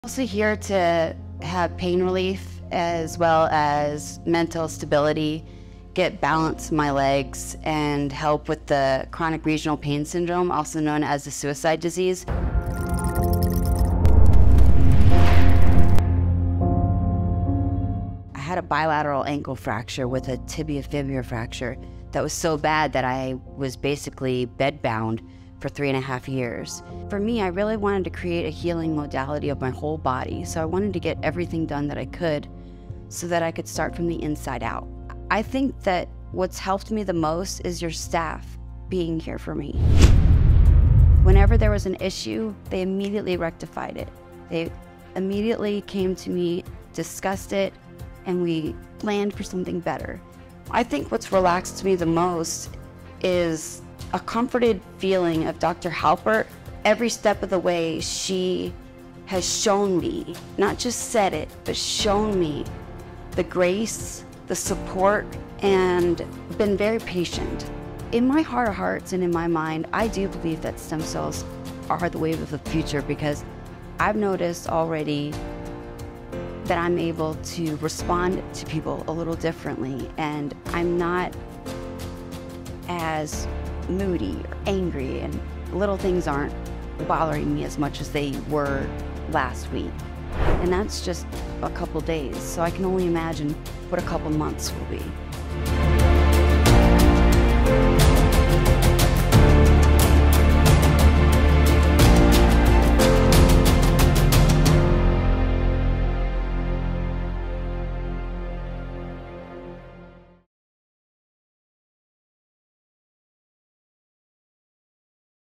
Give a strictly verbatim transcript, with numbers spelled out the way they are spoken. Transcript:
Also here to have pain relief as well as mental stability, get balance in my legs, and help with the chronic regional pain syndrome, also known as the suicide disease. I had a bilateral ankle fracture with a tibia-fibula fracture that was so bad that I was basically bedbound for three and a half years. For me, I really wanted to create a healing modality of my whole body, so I wanted to get everything done that I could so that I could start from the inside out. I think that what's helped me the most is your staff being here for me. Whenever there was an issue, they immediately rectified it. They immediately came to me, discussed it, and we planned for something better. I think what's relaxed me the most is a comforted feeling of Doctor Halpert. Every step of the way, she has shown me, not just said it, but shown me the grace, the support, and been very patient. In my heart of hearts and in my mind, I do believe that stem cells are the wave of the future, because I've noticed already that I'm able to respond to people a little differently, and I'm not as moody or angry, and little things aren't bothering me as much as they were last week. And that's just a couple days, so I can only imagine what a couple months will be.